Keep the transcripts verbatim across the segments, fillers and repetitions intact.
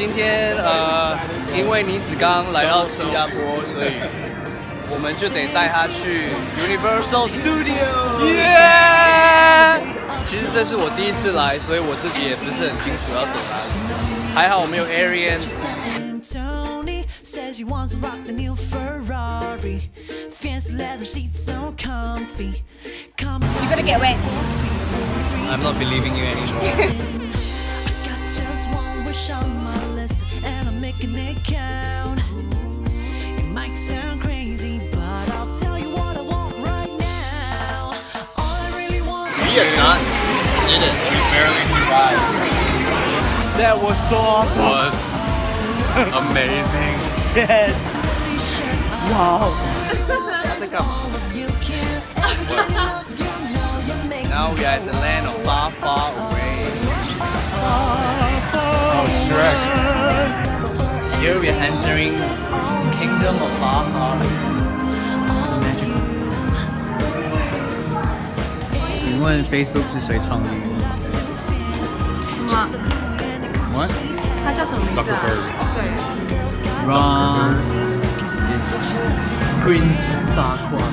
今天呃，因为倪子刚来到新加坡，所以我们就得带他去 Universal Studios。耶！其实这是我第一次来，所以我自己也不是很清楚要走哪里。还好我们有 Arian。 Says she wants to rock the new Ferrari. Fancy leather seats so comfy. You gotta get away. I'm not believing you anymore. I got just one wish on my list, and I'm making it count. It might sound crazy, but I'll tell you what I want right now. All I really want. We are not did it. We barely survived. That was so awesome. Was amazing. Yes. Wow. Now we are at the land of far, far away. Oh, Shrek. Here we are entering Kingdom of Far, Far Away. 请问 Facebook 是谁创立的？ 哇， What? 他叫什么名字啊？对。 Ron is Prince Farquaad.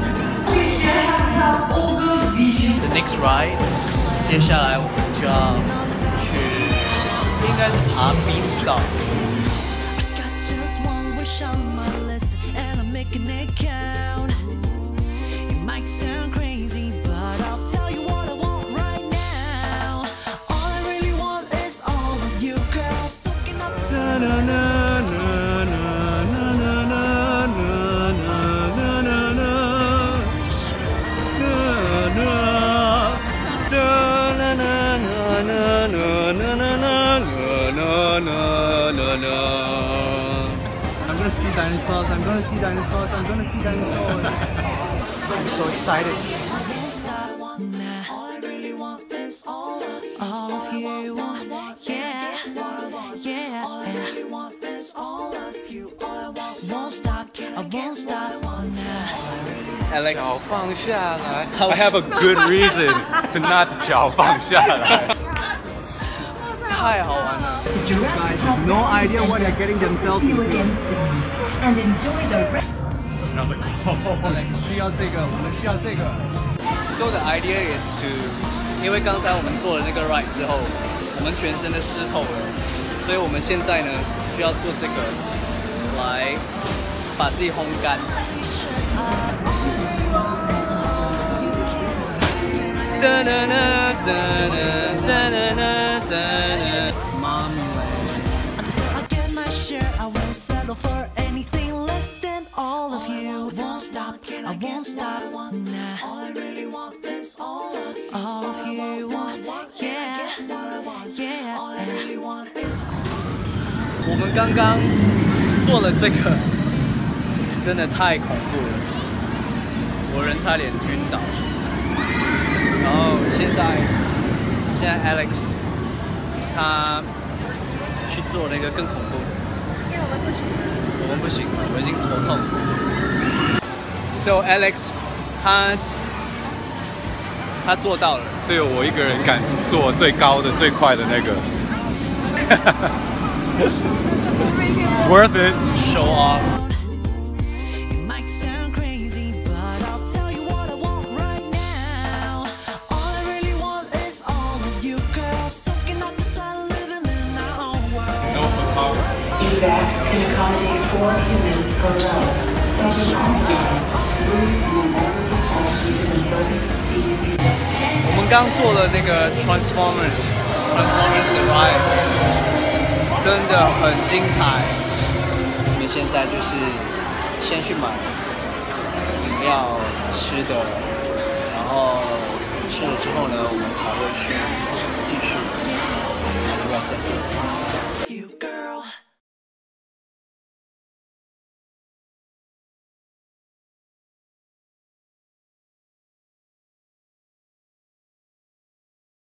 The next ride， 接下来我们就要去，应该是爬冰岛。I'm gonna see dinosaurs, I'm gonna see dinosaurs, I'm gonna see dinosaurs. I'm so excited. All I really want is all of you. All of you. Yeah. Yeah. All I really want is all of you. All I want won't stop. I won't stop. Alex， 脚放下来。I have a good reason to not 脚放下来。 太好玩了。You guys have no idea what they're getting themselves into. And enjoy the rest. Alex 需要这个，我们需要这个。So the idea is to， 因为刚才我们做了那个 ride 之后，我们全身都湿透了，所以我们现在呢需要做这个来把自己烘干。哒哒哒哒哒哒哒哒。Mommy Until I get my share, I won't settle for anything less than all of you. I won't stop, I won't stop. Nah. All I really want is all of you. All of you. Yeah, yeah. All I really want is. 我们刚刚做了这个，真的太恐怖了，我人差点晕倒。然后现在，现在 Alex 他去做那个更恐怖的， 因为我们不行。 我们不行了，我已经头痛。So Alex 他他做到了， 只有我一个人敢做最高的、最快的那个。It's worth it. Show off. Feedback can accommodate four humans per row. Second authorized. Room will only be passed into the furthest seat. 我们刚做了那个 Transformers Transformers 的 ride， 真的很精彩。我们现在就是先去买饮料、吃的，然后吃了之后呢，我们才会去继续 U S S。